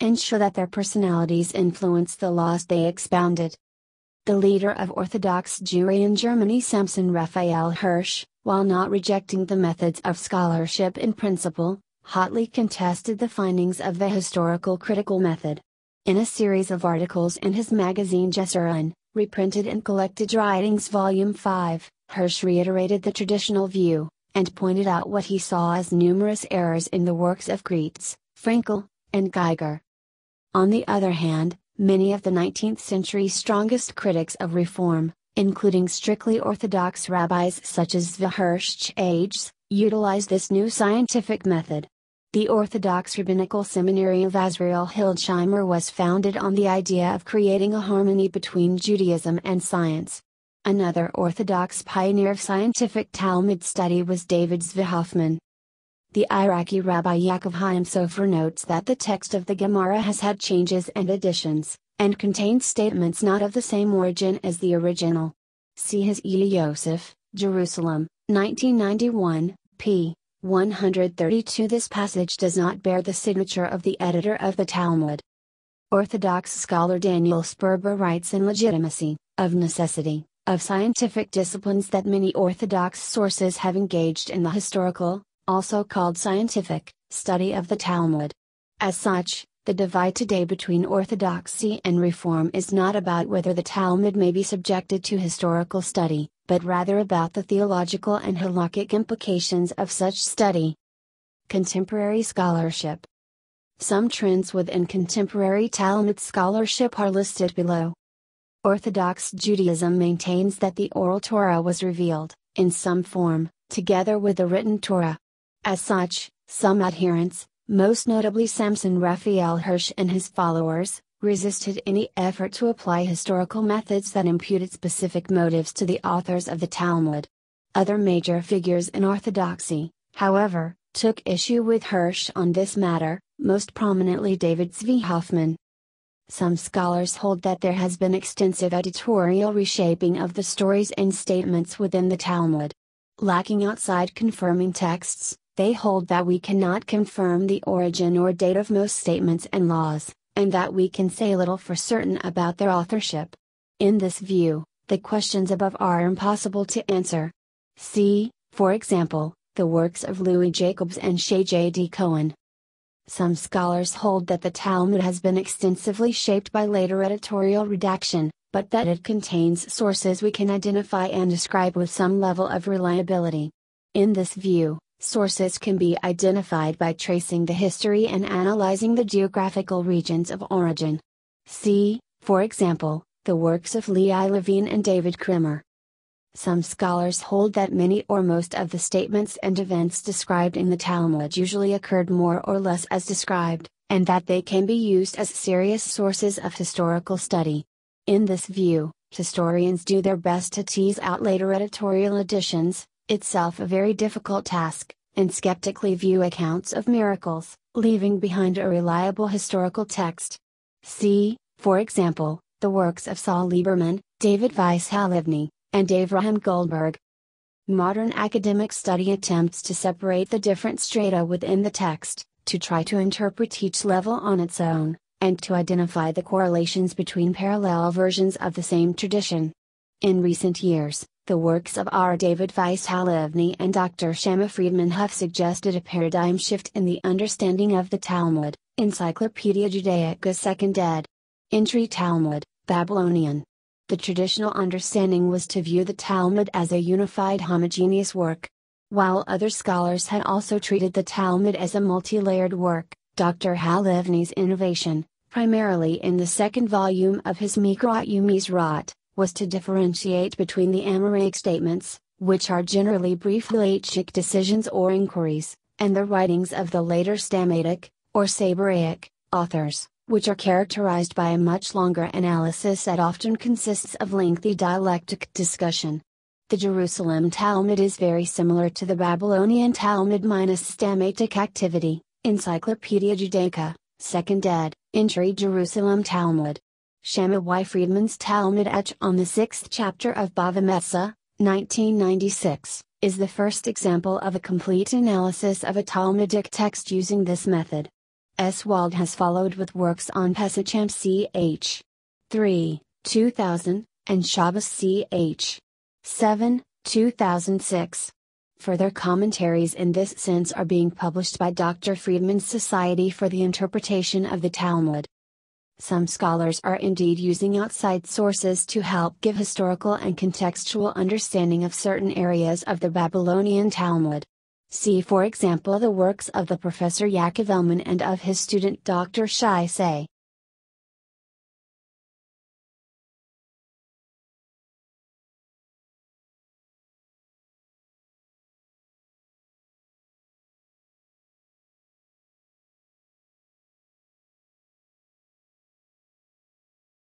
and show that their personalities influenced the laws they expounded. The leader of Orthodox Jewry in Germany, Samson Raphael Hirsch, while not rejecting the methods of scholarship in principle, hotly contested the findings of the historical critical method. In a series of articles in his magazine Jesuren, reprinted in Collected Writings Volume five, Hirsch reiterated the traditional view, and pointed out what he saw as numerous errors in the works of Graetz, Fraenkel, and Geiger. On the other hand, many of the nineteenth century's strongest critics of reform, including strictly orthodox rabbis such as Zvi Hirsch, utilized this new scientific method. The Orthodox Rabbinical Seminary of Azriel Hildesheimer was founded on the idea of creating a harmony between Judaism and science. Another Orthodox pioneer of scientific Talmud study was David Zvi Hoffman. The Iraqi Rabbi Yaakov Chaim Sofer notes that the text of the Gemara has had changes and additions, and contains statements not of the same origin as the original. See his Eli Yosef, Jerusalem, nineteen ninety-one, p. one hundred thirty-two. This passage does not bear the signature of the editor of the Talmud. Orthodox scholar Daniel Sperber writes in Legitimacy, of necessity, of scientific disciplines that many Orthodox sources have engaged in the historical, also called scientific, study of the Talmud. As such, the divide today between orthodoxy and reform is not about whether the Talmud may be subjected to historical study, but rather about the theological and halakhic implications of such study. Contemporary scholarship. Some trends within contemporary Talmud scholarship are listed below. Orthodox Judaism maintains that the oral Torah was revealed, in some form, together with the written Torah. As such, some adherents, most notably Samson Raphael Hirsch and his followers, resisted any effort to apply historical methods that imputed specific motives to the authors of the Talmud. Other major figures in Orthodoxy, however, took issue with Hirsch on this matter, most prominently David Zvi Hoffman. Some scholars hold that there has been extensive editorial reshaping of the stories and statements within the Talmud. Lacking outside confirming texts, they hold that we cannot confirm the origin or date of most statements and laws, and that we can say little for certain about their authorship. In this view, the questions above are impossible to answer. See, for example, the works of Louis Jacobs and Shea J D Cohen. Some scholars hold that the Talmud has been extensively shaped by later editorial redaction, but that it contains sources we can identify and describe with some level of reliability. In this view, sources can be identified by tracing the history and analyzing the geographical regions of origin. See, for example, the works of Leah Levine and David Krimmer. Some scholars hold that many or most of the statements and events described in the Talmud usually occurred more or less as described, and that they can be used as serious sources of historical study. In this view, historians do their best to tease out later editorial additions, itself a very difficult task, and skeptically view accounts of miracles, leaving behind a reliable historical text. See, for example, the works of Saul Lieberman, David Weiss Halivni, and Avraham Goldberg. Modern academic study attempts to separate the different strata within the text, to try to interpret each level on its own, and to identify the correlations between parallel versions of the same tradition. In recent years, the works of R. David Weiss Halivni and Doctor Shema Friedman have suggested a paradigm shift in the understanding of the Talmud. Encyclopedia Judaica second ed. Entry Talmud, Babylonian. The traditional understanding was to view the Talmud as a unified homogeneous work. While other scholars had also treated the Talmud as a multi-layered work, Doctor Halivni's innovation, primarily in the second volume of his Mikrot Umizrot, was to differentiate between the Amoraic statements, which are generally brief halachic decisions or inquiries, and the writings of the later Stamatic, or Sabaraic, authors, which are characterized by a much longer analysis that often consists of lengthy dialectic discussion. The Jerusalem Talmud is very similar to the Babylonian Talmud minus Stamatic activity. Encyclopedia Judaica, second ed., Entry Jerusalem Talmud. Shema Y. Friedman's Talmud Etch on the sixth chapter of Bava Metzia, nineteen ninety-six, is the first example of a complete analysis of a Talmudic text using this method. S. Wald has followed with works on Pesacham ch. three, two thousand, and Shabbos ch. seven, two thousand six. Further commentaries in this sense are being published by Doctor Friedman's Society for the Interpretation of the Talmud. Some scholars are indeed using outside sources to help give historical and contextual understanding of certain areas of the Babylonian Talmud. See for example the works of the Professor Yaakov Elman and of his student Doctor Shai Say.